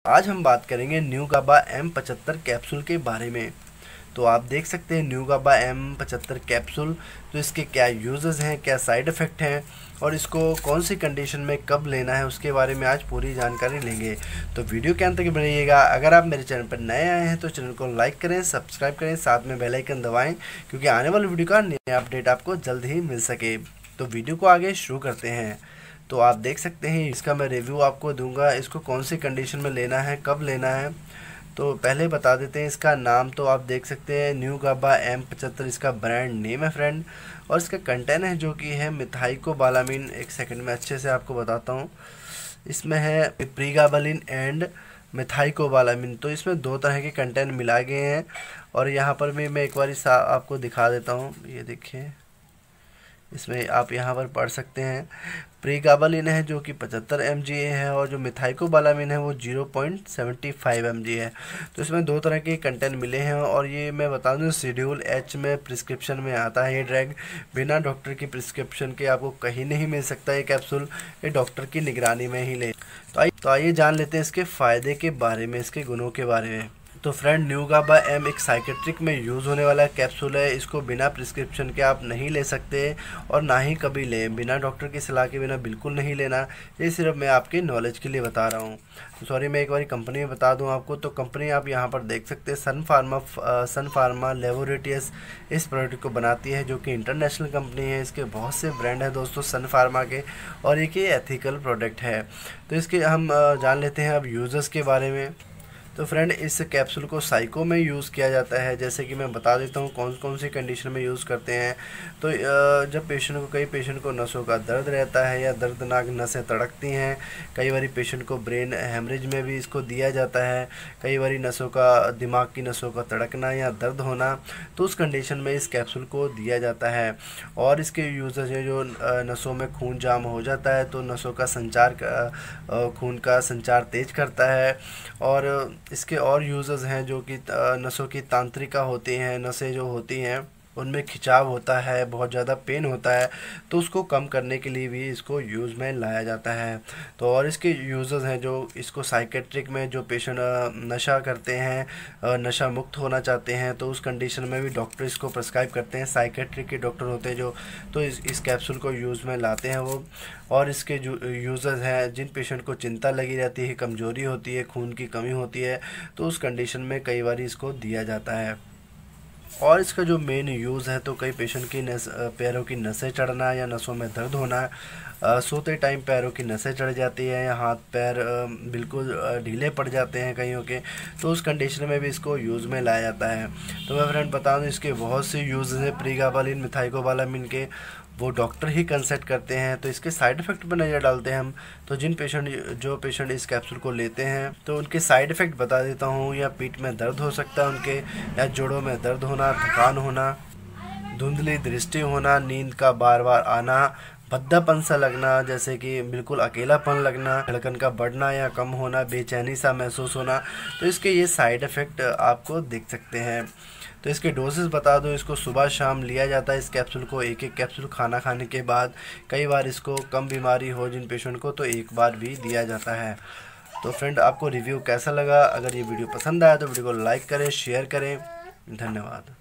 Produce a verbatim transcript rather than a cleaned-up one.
आज हम बात करेंगे न्यूगाबा एम पचहत्तर कैप्सूल के बारे में। तो आप देख सकते हैं न्यूगाबा एम पचहत्तर कैप्सूल, तो इसके क्या यूजेस हैं, क्या साइड इफ़ेक्ट हैं और इसको कौन सी कंडीशन में कब लेना है, उसके बारे में आज पूरी जानकारी लेंगे। तो वीडियो के अंत तक बनिएगा। अगर आप मेरे चैनल पर नए आए हैं तो चैनल को लाइक करें, सब्सक्राइब करें, साथ में बेल आइकन दबाएं, क्योंकि आने वाली वीडियो का नया अपडेट आपको जल्द ही मिल सके। तो वीडियो को आगे शुरू करते हैं। तो आप देख सकते हैं इसका मैं रिव्यू आपको दूंगा, इसको कौन सी कंडीशन में लेना है, कब लेना है। तो पहले बता देते हैं इसका नाम। तो आप देख सकते हैं न्यूगाबा एम पचहत्तर इसका ब्रांड नेम है फ्रेंड, और इसका कंटेंट है जो कि है मिथाइकोबालामिन। एक सेकंड में अच्छे से आपको बताता हूँ। इसमें है प्रीगाबालिन एंड मिथाइकोबालामिन, तो इसमें दो तरह के कंटेंट मिला गए हैं। और यहाँ पर भी मैं एक बार आपको दिखा देता हूँ, ये देखिए इसमें आप यहाँ पर पढ़ सकते हैं। प्रीगाबालिन है जो कि पचहत्तर एम जी है, और जो मिथाइकोबालामिन है वो zero point seven five M G है। तो इसमें दो तरह के कंटेंट मिले हैं, और ये मैं बता दूँ शेड्यूल एच में प्रिस्क्रिप्शन में आता है। ये ड्रग बिना डॉक्टर की प्रिस्क्रिप्शन के आपको कहीं नहीं मिल सकता। ये कैप्सूल ये डॉक्टर की निगरानी में ही ले। तो आइए तो आइए जान लेते हैं इसके फ़ायदे के बारे में, इसके गुणों के बारे में। तो फ्रेंड न्यूगाबा एम एक साइकेट्रिक में यूज़ होने वाला कैप्सूल है। इसको बिना प्रिस्क्रिप्शन के आप नहीं ले सकते और ना ही कभी लें, बिना डॉक्टर की सलाह के बिना बिल्कुल नहीं लेना। ये सिर्फ मैं आपके नॉलेज के लिए बता रहा हूँ। तो सॉरी, मैं एक बार कंपनी में बता दूँ आपको। तो कंपनी आप यहाँ पर देख सकते हैं Sun Pharma Sun Pharma laboratories इस प्रोडक्ट को बनाती है, जो कि इंटरनेशनल कंपनी है। इसके बहुत से ब्रांड हैं दोस्तों सन फार्मा के, और एक ये एथिकल प्रोडक्ट है। तो इसके हम जान लेते हैं अब यूज़र्स के बारे में। तो फ्रेंड इस कैप्सूल को साइको में यूज़ किया जाता है, जैसे कि मैं बता देता हूँ कौन कौन सी कंडीशन में यूज़ करते हैं। तो जब पेशेंट को कई पेशेंट को नसों का दर्द रहता है या दर्दनाक नसें तड़कती हैं, कई बार पेशेंट को ब्रेन हेमरेज में भी इसको दिया जाता है। कई बार नसों का दिमाग की नसों का तड़कना या दर्द होना, तो उस कंडीशन में इस कैप्सूल को दिया जाता है। और इसके यूजेज है जो नसों में खून जाम हो जाता है, तो नसों का संचार खून का संचार तेज करता है। और इसके और यूज़र्स हैं जो कि नसों की तांत्रिका होती हैं, नसें जो होती हैं उनमें खिंचाव होता है, बहुत ज़्यादा पेन होता है, तो उसको कम करने के लिए भी इसको यूज़ में लाया जाता है। तो और इसके यूज़र्स हैं जो इसको साइकेट्रिक में जो पेशेंट नशा करते हैं, नशा मुक्त होना चाहते हैं, तो उस कंडीशन में भी डॉक्टर इसको प्रिस्क्राइब करते हैं। साइकेट्रिक के डॉक्टर होते हैं जो, तो इस इस कैप्सूल को यूज़ में लाते हैं वो। और इसके जो यूज़र्स हैं जिन पेशेंट को चिंता लगी रहती है, कमज़ोरी होती है, खून की कमी होती है, तो उस कंडीशन में कई बार इसको दिया जाता है। और इसका जो मेन यूज़ है, तो कई पेशेंट की नस पैरों की नसें चढ़ना या नसों में दर्द होना, आ, सोते टाइम पैरों की नसें चढ़ जाती है या हाथ पैर आ, बिल्कुल ढीले पड़ जाते हैं कईयों के, तो उस कंडीशन में भी इसको यूज़ में लाया जाता है। तो मैं फ्रेंड बता दूँ इसके बहुत से यूज़ हैं प्रीगाबालिन मिथाइकोबालामिन के, वो डॉक्टर ही कंसल्ट करते हैं। तो इसके साइड इफ़ेक्ट पर नज़र डालते हैं हम। तो जिन पेशेंट जो पेशेंट इस कैप्सूल को लेते हैं, तो उनके साइड इफ़ेक्ट बता देता हूँ। या पीठ में दर्द हो सकता है उनके, या जोड़ों में दर्द होना, थकान होना, धुंधली दृष्टि होना, नींद का बार बार आना, भद्दापन सा लगना, जैसे कि बिल्कुल अकेलापन लगना, धड़कन का बढ़ना या कम होना, बेचैनी सा महसूस होना। तो इसके ये साइड इफ़ेक्ट आपको दिख सकते हैं। तो इसके डोसेस बता दो, इसको सुबह शाम लिया जाता है इस कैप्सूल को, एक एक कैप्सूल खाना खाने के बाद। कई बार इसको कम बीमारी हो जिन पेशेंट को, तो एक बार भी दिया जाता है। तो फ्रेंड आपको रिव्यू कैसा लगा? अगर ये वीडियो पसंद आया तो वीडियो को लाइक करें, शेयर करें। धन्यवाद।